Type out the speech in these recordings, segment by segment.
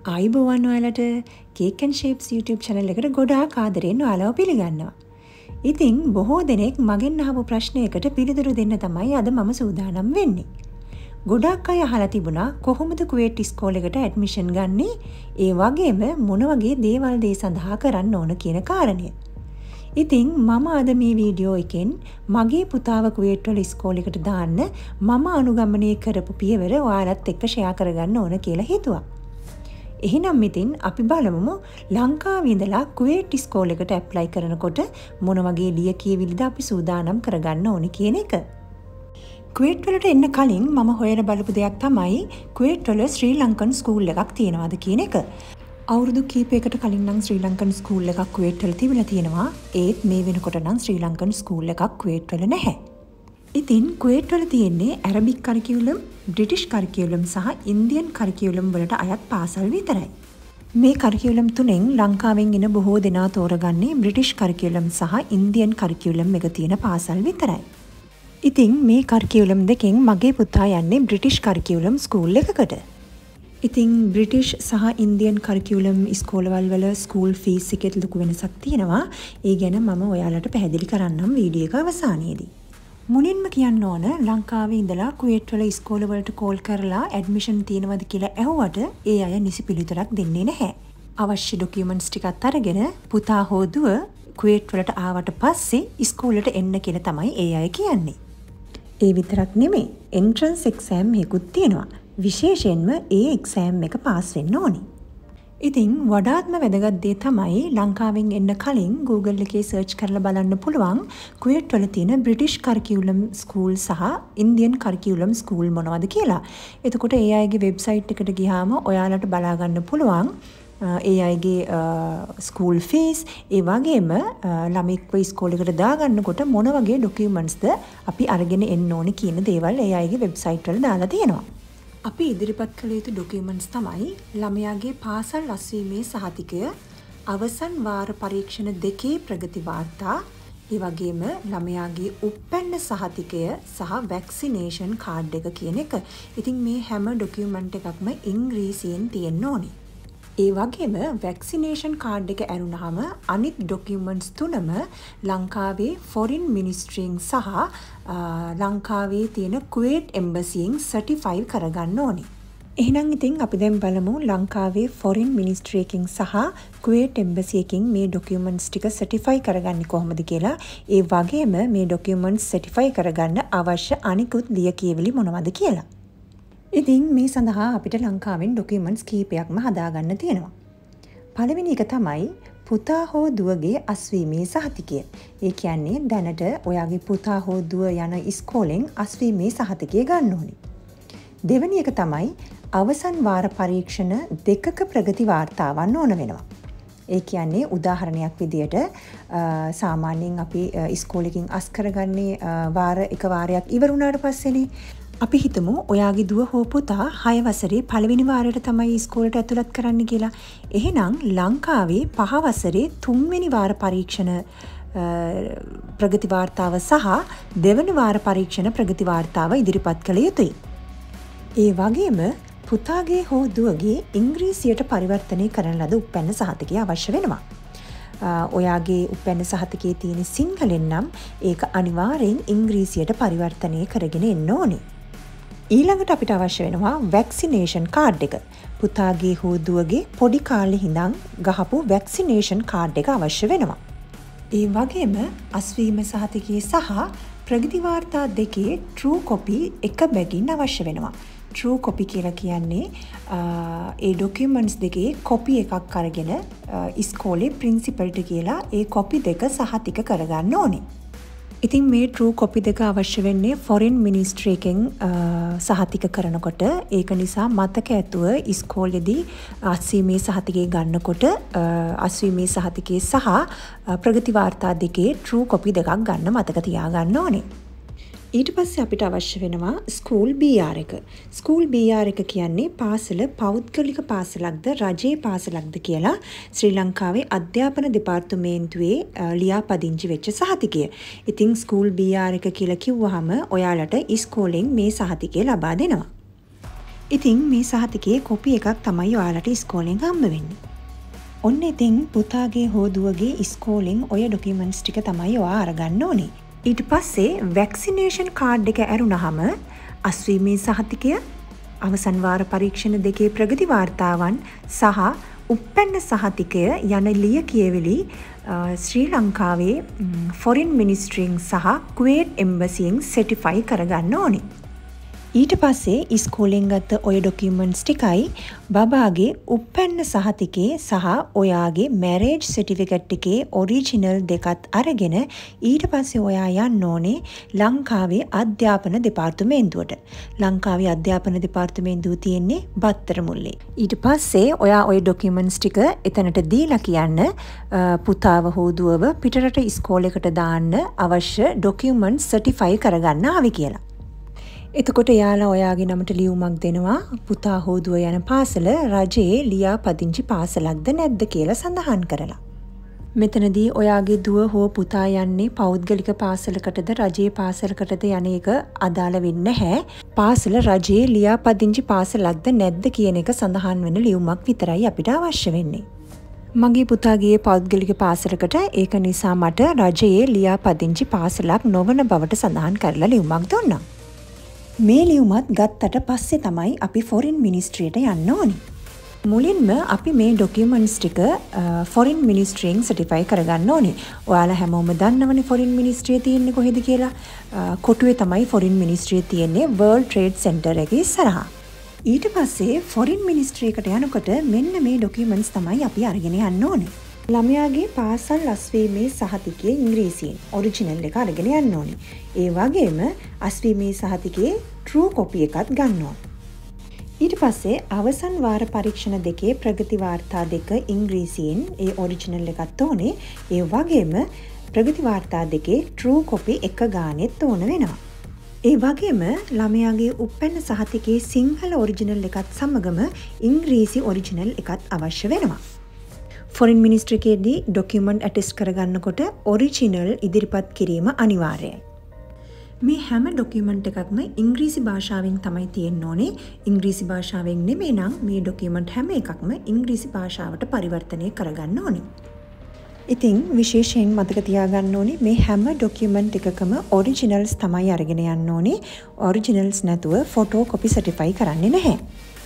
ආයිබෝවන් ඔයාලට Cake and Shapes YouTube channel එකට ගොඩාක් ආදරෙන් ඔයාලව පිළිගන්නවා. ඉතින් බොහෝ දෙනෙක් මගෙන් අහපු ප්‍රශ්නයකට පිළිතුරු දෙන්න තමයි අද මම සූදානම් වෙන්නේ. ගොඩාක් අය අහලා තිබුණා කොහොමද කුවේට් ඉස්කෝලේකට ඇඩ්මිෂන් ගන්නේ? ඒ වගේම මොන වගේ දේවල් දේ සඳහා කරන්න ඕන කියන කාරණය. ඉතින් මම අද මේ වීඩියෝ එකෙන් මගේ පුතාව කුවේට් වල ඉස්කෝලේකට දාන්න මම අනුගමනය කරපු පියවර ඔයාලත් එක්ක ෂෙයා කරගන්න ඕන කියලා හිතුවා. එහෙනම් ඉතින් අපි බලමු ලංකාවේ ඉඳලා කුවේට් ඉස්කෝලේකට ඇප්ලයි කරනකොට මොන වගේ ලියකියවිලිද අපි සූදානම් කරගන්න ඕනි කියන එක. කුවේට් වලට එන්න කලින් මම හොයලා බලපු දෙයක් තමයි කුවේට් වල ශ්‍රී ලංකන් ස්කූල් එකක් තියෙනවද කියන එක. අවුරුදු කීපයකට කලින් නම් ශ්‍රී ලංකන් ස්කූල් එකක් කුවේට් වල තිබිලා තියෙනවා. ඒත් මේ වෙනකොට නම් ශ්‍රී ලංකන් ස්කූල් එකක් කුවේට් වල නැහැ. ඉතින් කුවේට් වල තියෙන්නේ ඇරබික් කරිකියුලම්, බ්‍රිටිෂ් කරිකියුලම් සහ ඉන්දියන් කරිකියුලම් වලට අයත් පාසල් විතරයි. මේ කරිකියුලම් තුනෙන් ලංකාවෙන් එන බොහෝ දෙනා තෝරගන්නේ බ්‍රිටිෂ් කරිකියුලම් සහ ඉන්දියන් කරිකියුලම් එක තියෙන පාසල් විතරයි. ඉතින් මේ කරිකියුලම් දෙකෙන් මගේ පුතා යන්නේ බ්‍රිටිෂ් කරිකියුලම් ස්කූල් එකකට. ඉතින් බ්‍රිටිෂ් සහ ඉන්දියන් කරිකියුලම් ඉස්කෝලවල් වල ස්කූල් ෆීස් එකේ ලොකු වෙනසක් තියෙනවා. ඒ ගැන මම ඔයාලට පැහැදිලි කරන්නම් වීඩියෝ එක අවසානයේදී. මුලින්ම කියන්න ඕන ලංකාවේ ඉඳලා කුවේට් වල ඉස්කෝල වලට කෝල් කරලා ඇඩ්මිෂන් තියෙනවද කියලා ඇහුවට ඒ අය නිසි පිළිතුරක් දෙන්නේ නැහැ. අවශ්‍ය ඩොකියුමන්ට්ස් ටිකත් අරගෙන පුතා හෝ දුව කුවේට් වලට ආවට පස්සේ ඉස්කෝලේට එන්න කියලා තමයි ඒ අය කියන්නේ. ඒ විතරක් නෙමෙයි එන්ට්‍රන්ස් එක්සෑම් එකකුත් තියෙනවා. විශේෂයෙන්ම ඒ එක්සෑම් එක පාස් වෙන්න ඕනි. ඉතින් වඩාත්ම වැදගත් දේ තමයි ලංකාවෙන් එන්න කලින් Google එකේ සර්ච් කරලා බලන්න පුළුවන් කුවේට් වල තියෙන බ්‍රිටිෂ් කරිකියුලම් ස්කූල් සහ ඉන්දියන් කරිකියුලම් ස්කූල් මොනවද කියලා. එතකොට ඒ අයගේ වෙබ්සයිට් එකට ගියාම ඔයාලට බලා ගන්න පුළුවන් ඒ අයගේ ස්කූල් ෆීස් ඒ වගේම ළමෙක්ව ඉස්කෝලේකට දාගන්නකොට මොන වගේ ඩොකියුමන්ට්ස්ද අපි අරගෙන එන්න ඕනේ කියන දේවල් ඒ අයගේ වෙබ්සයිට් වල දාලා තියෙනවා. අපි ඉදිරිපත් කළ යුතු ඩොකියුමන්ට්ස් තමයි ළමයාගේ පාසල් අස්වීමේ සහතිකය, අවසන් වාර පරීක්ෂණ දෙකේ ප්‍රගති වාර්තා, ඒ වගේම ළමයාගේ උප්පැන්න සහතිකය සහ වැක්සිනේෂන් කාඩ් එක කියන එක. ඉතින් මේ හැම ඩොකියුමන්ට් එකක්ම ඉංග්‍රීසියෙන් තියෙන්න ඕනේ. ඒ වගේම වැක්සිනේෂන් කාඩ් එක ඇරුණාම අනිත් ඩොකියුමන්ට්ස් තුනම ලංකාවේ ෆොරින් මිනිස්ට්‍රියෙන් සහ ලංකාවේ තියෙන කුවේට් එම්බසියෙන් සර්ටිෆයි කරගන්න ඕනේ. එහෙනම් ඉතින් අපි දැන් බලමු ලංකාවේ ෆොරින් මිනිස්ට්‍රි එකකින් සහ කුවේට් එම්බසි එකකින් මේ ඩොකියුමන්ට්ස් ටික සර්ටිෆයි කරගන්නේ කොහොමද කියලා. ඒ වගේම මේ ඩොකියුමන්ට්ස් සර්ටිෆයි කරගන්න අවශ්‍ය අනිකුත් ලියකියවිලි මොනවද කියලා. ඉතින් මේ සඳහා අපිට ලංකාවෙන් ඩොකියුමන්ට්ස් කීපයක්ම හදාගන්න තියෙනවා. පළවෙනි එක තමයි පුතා හෝ දුවගේ අස්වීමේ සහතිකය. ඒ කියන්නේ දැනට ඔයාගේ පුතා හෝ දුව යන ඉස්කෝලෙන් අස්වීමේ සහතිකය ගන්න ඕනේ. දෙවෙනි එක තමයි අවසන් වාර පරීක්ෂණ දෙකක ප්‍රගති වාර්තාවන් ඕන වෙනවා. ඒ කියන්නේ උදාහරණයක් විදියට සාමාන්‍යයෙන් අපි ඉස්කෝලේකින් අස් කරගන්නේ එක වාරයක් ඉවර වුණාට පස්සේනේ. අපි හිතමු ඔයාගේ දුව හෝ පුතා 6 වසරේ පළවෙනි වාරයට තමයි ඉස්කෝලේට ඇතුළත් කරන්න කියලා. එහෙනම් ලංකාවේ 5 වසරේ 3 වෙනි වාර පරීක්ෂණ ප්‍රගති වාර්තාව සහ දෙවන වාර පරීක්ෂණ ප්‍රගති වාර්තාව ඉදිරිපත් කළ යුතුයි. ඒ වගේම පුතාගේ හෝ දුවගේ ඉංග්‍රීසියට පරිවර්තනය කරන ලද උප්පැන්න සහතිකය අවශ්‍ය වෙනවා. ඔයාගේ උපැන්න සහතිකයේ තියෙන සිංහලෙන් නම් ඒක අනිවාර්යෙන් ඉංග්‍රීසියට පරිවර්තනය කරගෙන එන්න ඕනේ. ඊළඟට අපිට අවශ්‍ය වෙනවා වැක්සිනේෂන් කාඩ් එක. පුතාගේ හෝ දුවගේ පොඩි කාලේ ඉඳන් ගහපු වැක්සිනේෂන් කාඩ් එක අවශ්‍ය වෙනවා. ඒ වගේම අස්වීම සහතිකයේ සහ ප්‍රගති වාර්තා දෙකේ ට්‍රූ කොපි එක බැගින් අවශ්‍ය වෙනවා. ට්‍රූ කොපි කියලා කියන්නේ ඒ ඩොකියුමන්ට්ස් දෙකේ කොපි එකක් අරගෙන ඉස්කෝලේ ප්‍රින්සිපල්ට කියලා ඒ කොපි දෙක සහතික කරගන්න ඕනේ. ඉතින් මේ ට්‍රූ කොපි දෙක අවශ්‍ය වෙන්නේ ෆොරින් මිනිස්ට්‍රි එකෙන් සහතික කරනකොට. ඒක නිසා මතක ඇතුව ඉස්කෝලේදී අස්වීමේ සහතිකය ගන්නකොට අස්වීමේ සහතිකයේ සහ ප්‍රගති වාර්තා දෙකේ ට්‍රූ කොපි දෙකක් ගන්න මතක තියාගන්න ඕනේ. ඊට පස්සේ අපිට අවශ්‍ය වෙනවා ස්කූල් BR එක. ස්කූල් BR එක කියන්නේ පාසල පෞද්ගලික පාසලක්ද රජයේ පාසලක්ද කියලා ශ්‍රී ලංකාවේ අධ්‍යාපන දෙපාර්තමේන්තුවේ ලියාපදිංචි වෙච්ච සහතිකය. ඉතින් ස්කූල් BR එක කියලා කිව්වහම ඔයාලට ඉස්කෝලෙන් මේ සහතිකය ලබා දෙනවා. ඉතින් මේ සහතිකයේ කොපි එකක් තමයි ඔයාලට ඉස්කෝලෙන් හම්බ වෙන්නේ. ඔන්න ඉතින් පුතාගේ හෝ දුවගේ ඉස්කෝලෙන් ඔය ඩොකියුමන්ට්ස් ටික තමයි ඔයා අරගන්න ඕනේ. ඊට පස්සේ වැක්සිනේෂන් කාඩ් එක ඇරුණාම අස්වීමේ සහතිකය, අවසන් වාර පරීක්ෂණ දෙකේ ප්‍රගති වාර්තාවන් සහ උප්පැන්න සහතිකය යන ලියකියවිලි ශ්‍රී ලංකාවේ ෆොරින් මිනිස්ට්‍රියෙන් සහ කුවේට් එම්බසියෙන් සර්ටිෆයි කරගන්න ඕනේ. ඊට පස්සේ ඉස්කෝලෙන් ගත්ත ඔය ඩොකියුමන්ට්ස් ටිකයි බබාගේ උප්පැන්න සහතිකේ සහ ඔයාගේ මැරේජ් සර්ටිෆිකට් එකේ ඔරිජිනල් දෙකත් අරගෙන ඊට පස්සේ ඔයා යන්න ඕනේ ලංකාවේ අධ්‍යාපන දෙපාර්තමේන්තුවට. ලංකාවේ අධ්‍යාපන දෙපාර්තමේන්තුව තියෙන්නේ බත්තර මුල්ලේ. ඊට පස්සේ ඔයා ඔය ඩොකියුමන්ට්ස් ටික එතනට දීලා කියන්න පුතාව හෝ දුවව පිටරට ඉස්කෝලේකට දාන්න අවශ්‍ය ඩොකියුමන්ට්ස් සර්ටිෆයි කරගන්න ආවි කියලා. එතකොට යාලා ඔයාගේ නමට ලියුමක් දෙනවා පුතා හෝ දුව යන පාසල රජයේ ලියා පදිංචි පාසලක්ද නැද්ද කියලා සඳහන් කරලා. මෙතනදී ඔයාගේ දුව හෝ පුතා යන්නේ පෞද්ගලික පාසලකටද රජයේ පාසලකටද යන එක අදාළ වෙන්නේ නැහැ. පාසල රජයේ ලියා පදිංචි පාසලක්ද නැද්ද කියන එක සඳහන් වෙන ලියුමක් විතරයි අපිට අවශ්‍ය වෙන්නේ. මගේ පුතා ගියේ පෞද්ගලික පාසලකට, ඒක නිසා මට රජයේ ලියා පදිංචි පාසලක් නොවන බවට සඳහන් කරලා ලියුමක් දුන්නා. මේ ලියුමත් ගත්තට පස්සේ තමයි අපි ෆොරින් මිනිස්ට්‍රියට යන්න ඕනි. මුලින්ම අපි මේ ඩොකියුමන්ට්ස් ටික ෆොරින් මිනිස්ට්‍රියෙන් සර්ටිෆයි කරගන්න ඕනේ. ඔයාලා හැමෝම දන්නවනේ ෆොරින් මිනිස්ට්‍රිය තියෙන්නේ කොහෙද කියලා. කොටුවේ තමයි ෆොරින් මිනිස්ට්‍රිය තියෙන්නේ World Trade Center එකේ ඉස්සරහා. ඊට පස්සේ ෆොරින් මිනිස්ට්‍රියකට යනකොට මෙන්න මේ ඩොකියුමන්ට්ස් තමයි අපි අරගෙන යන්න ඕනේ. ළමයාගේ පාසල් අස්වීමේ සහතිකයේ ඉංග්‍රීසියෙන් ඔරිජිනල් එක අරගෙන යන්න ඕනේ. ඒ වගේම අස්වීමේ සහතිකයේ ට්‍රූ කොපි එකත් ගන්න ඕනේ. ඊට පස්සේ අවසන් වාර පරීක්ෂණ දෙකේ ප්‍රගති වාර්තා දෙක ඉංග්‍රීසියෙන් ඒ ඔරිජිනල් එකත් ඕනේ. ඒ වගේම ප්‍රගති වාර්තා දෙකේ ට්‍රූ කොපි එක ගානෙත් ඕන වෙනවා. ඒ වගේම ළමයාගේ උප්පැන්න සහතිකයේ සිංහල ඔරිජිනල් එකත් සමගම ඉංග්‍රීසි ඔරිජිනල් එකත් අවශ්‍ය වෙනවා. ෆොරින් මිනිස්ට්‍රියේදී ඩොකියුමන්ට් ඇටෙස්ට් කරගන්නකොට ඔරිජිනල් ඉදිරිපත් කිරීම අනිවාර්යයි. මේ හැම ඩොකියුමන්ට් එකක්ම ඉංග්‍රීසි භාෂාවෙන් තමයි තියෙන්න ඕනේ. ඉංග්‍රීසි භාෂාවෙන් නෙමෙයි නම් මේ ඩොකියුමන්ට් හැම එකක්ම ඉංග්‍රීසි භාෂාවට පරිවර්තනය කරගන්න ඕනේ. ඉතින් විශේෂයෙන් මතක තියාගන්න ඕනේ මේ හැම ඩොකියුමන්ට් එකකම ඔරිජිනල්ස් තමයි අරගෙන යන්න ඕනේ. ඔරිජිනල්ස් නැතුව ෆොටෝ කොපි සර්ටිෆයි කරන්නේ නැහැ.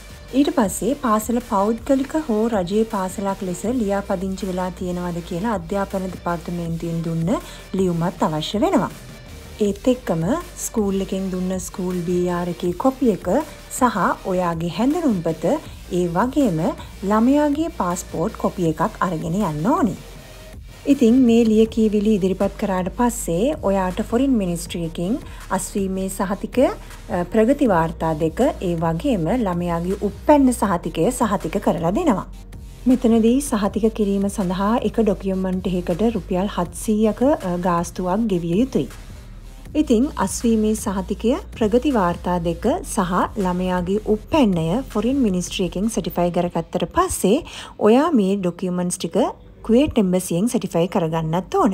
ඊට පස්සේ පාසල පෞද්ගලික හෝ රජයේ පාසලක් ලෙස ලියා පදිංචි වෙලා තියෙනවද කියලා අධ්‍යාපන දෙපාර්තමේන්තුවෙන් දුන්න ලියුමත් අවශ්‍ය වෙනවා. ඒත් එක්කම ස්කූල් එකෙන් දුන්න ස්කූල් BR එකේ කොපි එක සහ ඔයාගේ හැඳුනුම්පත ඒ වගේම ළමයාගේ පාස්පෝර්ට් කොපි එකක් අරගෙන යන්න ඕනේ. ඉතින් මේ ලියකියවිලි ඉදිරිපත් කරාට පස්සේ ඔයාට ෆොරින් මිනිස්ට්‍රියකින් අස්වීමේ සහතිකය, ප්‍රගති වාර්තා දෙක, ඒ වගේම ළමයාගේ උප්පැන්න සහතිකය සහතික කරලා දෙනවා. මෙතනදී සහතික කිරීම සඳහා එක ඩොකියුමන්ට් එකකට රුපියල් 700ක ගාස්තුවක් ගෙවිය යුතුයි. ඉතින් අස්වීමේ සහතිකය, ප්‍රගති වාර්තා දෙක සහ ළමයාගේ උප්පැන්නය ෆොරින් මිනිස්ට්‍රියකින් සර්ටිෆයි කරගත්තට පස්සේ ඔයා මේ ඩොකියුමන්ට්ස් ටික කුවේට් එම්බසියෙන් සර්ටිෆයි කරගන්නත් ඕන.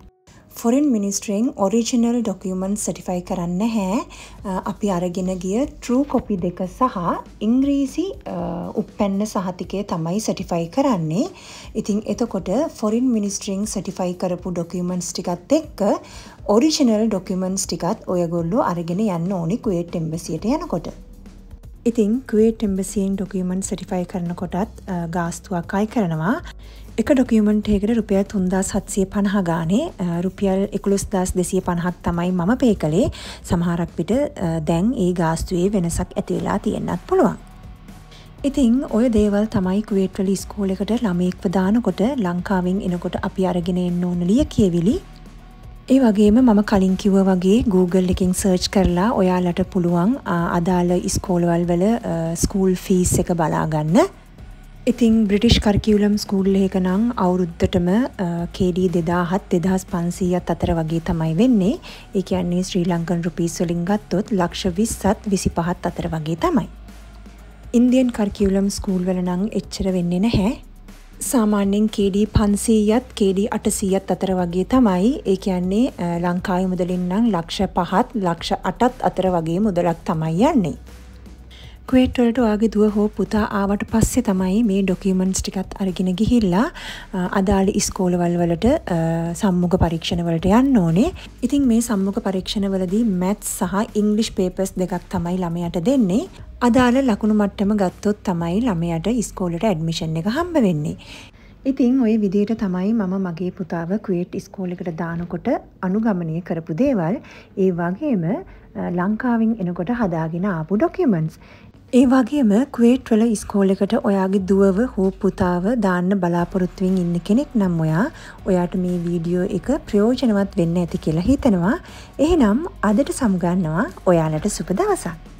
ෆොරින් මිනිස්ට්‍රියෙන් ඔරිජිනල් ඩොකියුමන්ට් සර්ටිෆයි කරන්න නැහැ. අපි අරගෙන ගිය ට්‍රූ කොපි දෙක සහ ඉංග්‍රීසි උප්පැන්න සහතිකය තමයි සර්ටිෆයි කරන්නේ. ඉතින් එතකොට ෆොරින් මිනිස්ට්‍රියෙන් සර්ටිෆයි කරපු ඩොකියුමන්ට්ස් ටිකත් එක්ක ඔරිජිනල් ඩොකියුමන්ට්ස් ටිකත් ඔයගොල්ලෝ අරගෙන යන්න ඕනි කුවේට් එම්බසියට යනකොට. ඉතින් කුවේට් එම්බසියෙන් ඩොකියුමන්ට් සර්ටිෆයි කරනකොටත් ගාස්තුවක් අය කරනවා. එක ඩොකියුමන්ට් එකකට රුපියල් 3750 ගානේ රුපියල් 11250ක් තමයි මම පේ කළේ. සමහරක් පිට දැන් ඒ ගාස්තුවේ වෙනසක් ඇති වෙලා තියෙන්නත් පුළුවන්. ඉතින් ඔය දේවල් තමයි කුවේට් වල ඉස්කෝලේකට ළමයෙක්ව දානකොට ලංකාවෙන් එනකොට අපි අරගෙන එන්න ඕන ලියකියවිලි. ඒ වගේම මම කලින් කිව්වා වගේ Google එකකින් සර්ච් කරලා ඔයාලට පුළුවන් අදාළ ඉස්කෝලවල වල ස්කූල් ෆීස් එක බලා ගන්න. ඉතින් බ්‍රිටිෂ් කරිකියුලම් ස්කූල් එකක නම් අවුරුද්දටම KD 2000ත් 2500ත් අතර වගේ තමයි වෙන්නේ. ඒ කියන්නේ ශ්‍රී ලංකන් රුපීස් වලින් ගත්තොත් ලක්ෂ 20ත් 25ත් අතර වගේ තමයි. ඉන්දියන් කරිකියුලම් ස්කූල් වල නම් එච්චර වෙන්නේ නැහැ. සාමාන්‍යයෙන් KD 500ත් KD 800ත් අතර වගේ තමයි. ඒ කියන්නේ ලංකාවේ මුදලින් නම් ලක්ෂ 5ත් ලක්ෂ 8ත් අතර වගේ මුදලක් තමයි යන්නේ. කුවේට් වලට ඔයාගේ දුව හෝ පුතා ආවට පස්සේ තමයි මේ ඩොකියුමන්ට්ස් ටිකත් අරගෙන ගිහිල්ලා අදාළ ඉස්කෝලවල වලට සම්මුඛ පරීක්ෂණ වලට යන්න ඕනේ. ඉතින් මේ සම්මුඛ පරීක්ෂණවලදී මැත්ස් සහ ඉංග්‍රීසි පේපර්ස් දෙකක් තමයි ළමයාට දෙන්නේ. අදාළ ලකුණු මට්ටම ගත්තොත් තමයි ළමයාට ඉස්කෝලේට ඇඩ්මිෂන් එක හම්බ වෙන්නේ. ඉතින් ওই විදිහට තමයි මම මගේ පුතාව කුවේට් ඉස්කෝලේකට දානකොට අනුගමනය කරපු දේවල්. ඒ වගේම ලංකාවෙන් එනකොට හදාගෙන ආපු ඩොකියුමන්ට්ස්. ඒ වගේම කුවේට් වල ඉස්කෝලේකට ඔයාගේ දුවව හෝ පුතාව දාන්න බලාපොරොත්තු වෙමින් ඉන්න කෙනෙක් නම් ඔයාට මේ වීඩියෝ එක ප්‍රයෝජනවත් වෙන්න ඇති කියලා හිතනවා. එහෙනම් අදට සමුගන්නවා. ඔයාලට සුබ දවසක්.